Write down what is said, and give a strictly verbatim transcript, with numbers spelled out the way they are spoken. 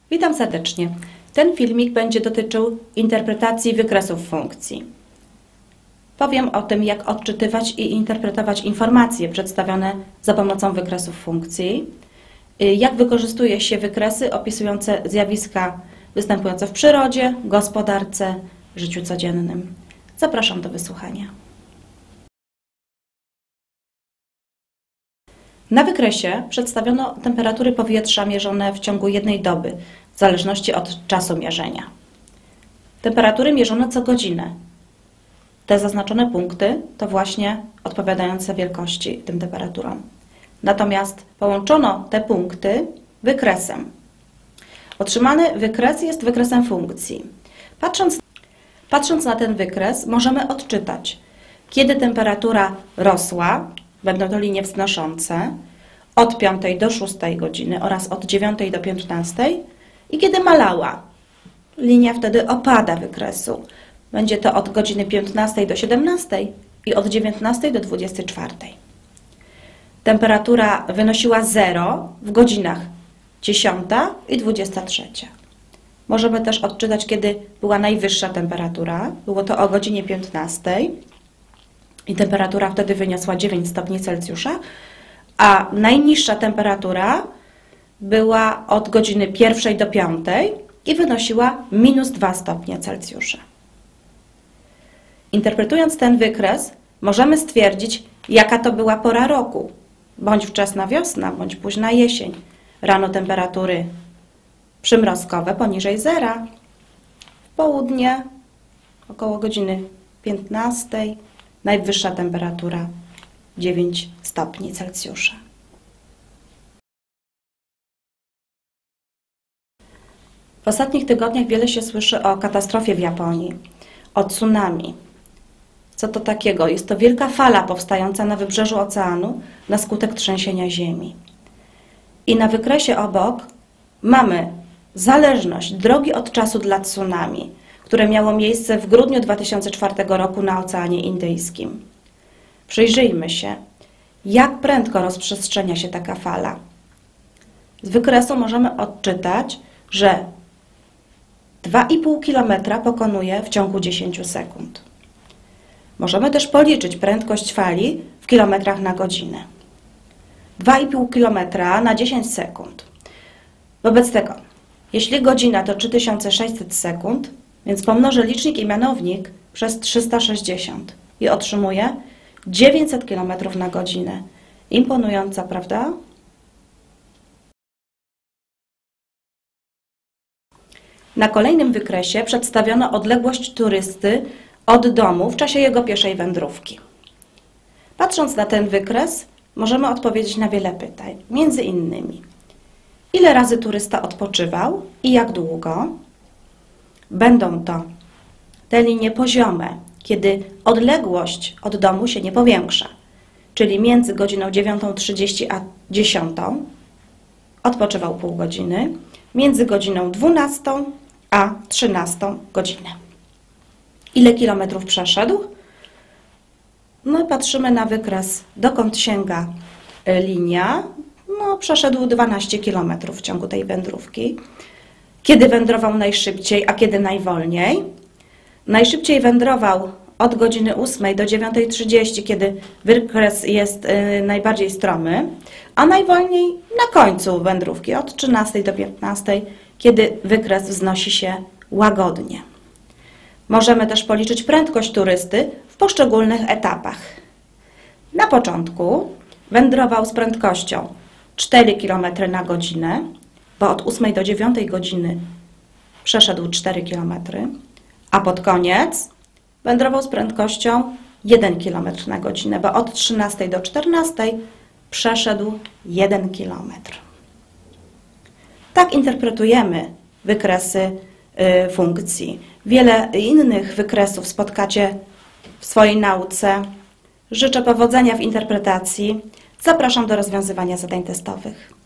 Witam serdecznie. Ten filmik będzie dotyczył interpretacji wykresów funkcji. Powiem o tym, jak odczytywać i interpretować informacje przedstawione za pomocą wykresów funkcji, jak wykorzystuje się wykresy opisujące zjawiska występujące w przyrodzie, gospodarce, życiu codziennym. Zapraszam do wysłuchania. Na wykresie przedstawiono temperatury powietrza mierzone w ciągu jednej doby, w zależności od czasu mierzenia. Temperatury mierzone co godzinę. Te zaznaczone punkty to właśnie odpowiadające wielkości tym temperaturom. Natomiast połączono te punkty wykresem. Otrzymany wykres jest wykresem funkcji. Patrząc, patrząc na ten wykres, możemy odczytać, kiedy temperatura rosła, będą to linie wznoszące, od piątej do szóstej godziny oraz od dziewiątej do piętnastej i kiedy malała. Linia wtedy opada wykresu. Będzie to od godziny piętnastej do siedemnastej i od dziewiętnastej do dwudziestej czwartej. Temperatura wynosiła zero w godzinach dziesiąta i dwudziesta trzecia. Możemy też odczytać, kiedy była najwyższa temperatura. Było to o godzinie piętnastej i temperatura wtedy wyniosła dziewięć stopni Celsjusza, a najniższa temperatura była od godziny pierwszej do piątej i wynosiła minus dwa stopnie Celsjusza. Interpretując ten wykres, możemy stwierdzić, jaka to była pora roku, bądź wczesna wiosna, bądź późna jesień. Rano temperatury przymrozkowe poniżej zera, w południe około godziny piętnastej, najwyższa temperatura dziewięć stopni Celsjusza. W ostatnich tygodniach wiele się słyszy o katastrofie w Japonii, o tsunami. Co to takiego? Jest to wielka fala powstająca na wybrzeżu oceanu na skutek trzęsienia ziemi. I na wykresie obok mamy zależność drogi od czasu dla tsunami, które miało miejsce w grudniu dwa tysiące czwartego roku na Oceanie Indyjskim. Przyjrzyjmy się, jak prędko rozprzestrzenia się taka fala. Z wykresu możemy odczytać, że dwa i pół kilometra pokonuje w ciągu dziesięciu sekund. Możemy też policzyć prędkość fali w kilometrach na godzinę. dwa i pół kilometra na dziesięć sekund. Wobec tego, jeśli godzina to trzy tysiące sześćset sekund, więc pomnożę licznik i mianownik przez trzysta sześćdziesiąt i otrzymuję dziewięćset kilometrów na godzinę. Imponująca, prawda? Na kolejnym wykresie przedstawiono odległość turysty od domu w czasie jego pieszej wędrówki. Patrząc na ten wykres, możemy odpowiedzieć na wiele pytań, między innymi: ile razy turysta odpoczywał i jak długo? Będą to te linie poziome, kiedy odległość od domu się nie powiększa, czyli między godziną dziewiątą trzydzieści a dziesiątą odpoczywał pół godziny, między godziną dwunastą a trzynastą godzinę. Ile kilometrów przeszedł? No i patrzymy na wykres, dokąd sięga linia. No, przeszedł dwanaście kilometrów w ciągu tej wędrówki. Kiedy wędrował najszybciej, a kiedy najwolniej? Najszybciej wędrował od godziny ósmej do dziewiątej trzydzieści, kiedy wykres jest y, najbardziej stromy, a najwolniej na końcu wędrówki, od trzynastej do piętnastej, kiedy wykres wznosi się łagodnie. Możemy też policzyć prędkość turysty w poszczególnych etapach. Na początku wędrował z prędkością cztery kilometry na godzinę, bo od ósmej do dziewiątej godziny przeszedł cztery kilometry, a pod koniec wędrował z prędkością jeden kilometr na godzinę, bo od trzynastej do czternastej przeszedł jeden kilometr. Tak interpretujemy wykresy y, funkcji. Wiele innych wykresów spotkacie w swojej nauce. Życzę powodzenia w interpretacji. Zapraszam do rozwiązywania zadań testowych.